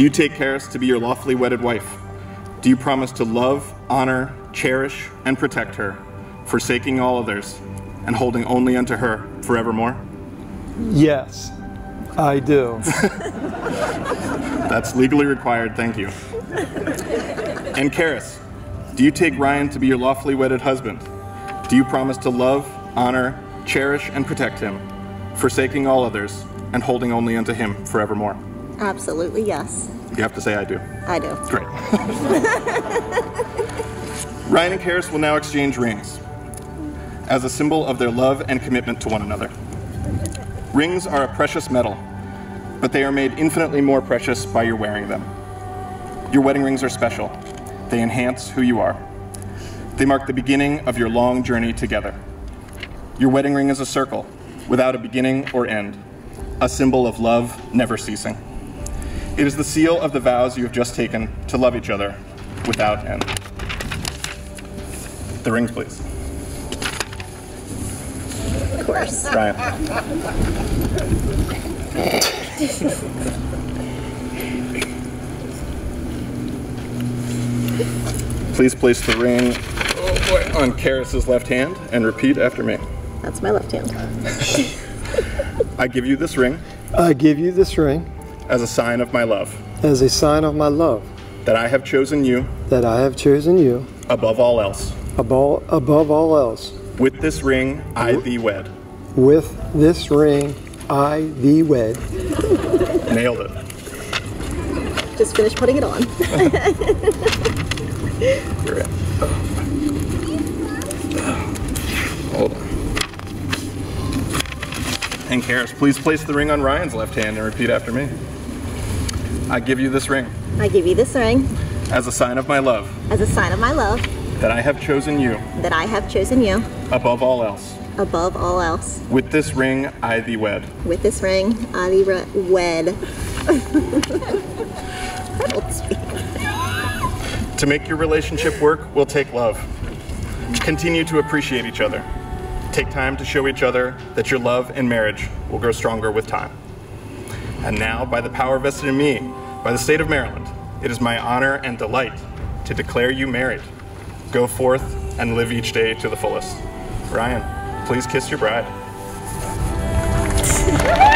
Do you take Karis to be your lawfully wedded wife? Do you promise to love, honor, cherish, and protect her, forsaking all others, and holding only unto her forevermore? Yes, I do. That's legally required, thank you. And Karis, do you take Ryan to be your lawfully wedded husband? Do you promise to love, honor, cherish, and protect him, forsaking all others, and holding only unto him forevermore? Absolutely, yes. You have to say I do. I do. Great. Ryan and Karis will now exchange rings as a symbol of their love and commitment to one another. Rings are a precious metal, but they are made infinitely more precious by your wearing them. Your wedding rings are special. They enhance who you are. They mark the beginning of your long journey together. Your wedding ring is a circle without a beginning or end, a symbol of love never ceasing. It is the seal of the vows you have just taken to love each other without end. The rings, please. Of course. Ryan. Please place the ring on Karis' left hand and repeat after me. That's my left hand. I give you this ring I give you this ring as a sign of my love, as a sign of my love, that I have chosen you that I have chosen you above all else. above all else. With this ring, I thee wed. With this ring, I thee wed. Nailed it. Just finished putting it on. You're in. Hold on. And Karis, please place the ring on Ryan's left hand and repeat after me. I give you this ring I give you this ring as a sign of my love, as a sign of my love, that I have chosen you that I have chosen you above all else. above all else. With this ring, I thee wed. With this ring, I thee wed. I don't speak. To make your relationship work will take love. Continue to appreciate each other. Take time to show each other that your love and marriage will grow stronger with time. And now, by the power vested in me by the state of Maryland, it is my honor and delight to declare you married. Go forth and live each day to the fullest. Ryan, please kiss your bride.